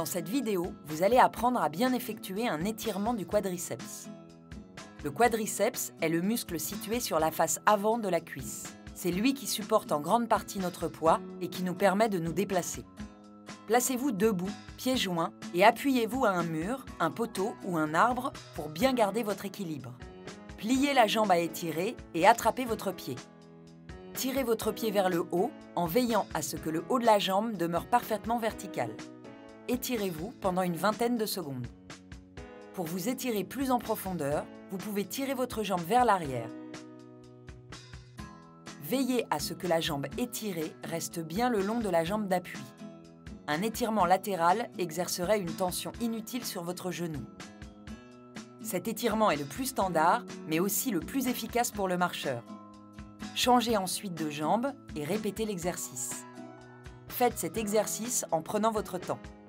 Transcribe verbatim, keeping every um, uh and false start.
Dans cette vidéo, vous allez apprendre à bien effectuer un étirement du quadriceps. Le quadriceps est le muscle situé sur la face avant de la cuisse. C'est lui qui supporte en grande partie notre poids et qui nous permet de nous déplacer. Placez-vous debout, pieds joints, et appuyez-vous à un mur, un poteau ou un arbre pour bien garder votre équilibre. Pliez la jambe à étirer et attrapez votre pied. Tirez votre pied vers le haut en veillant à ce que le haut de la jambe demeure parfaitement vertical. Étirez-vous pendant une vingtaine de secondes. Pour vous étirer plus en profondeur, vous pouvez tirer votre jambe vers l'arrière. Veillez à ce que la jambe étirée reste bien le long de la jambe d'appui. Un étirement latéral exercerait une tension inutile sur votre genou. Cet étirement est le plus standard, mais aussi le plus efficace pour le marcheur. Changez ensuite de jambe et répétez l'exercice. Faites cet exercice en prenant votre temps.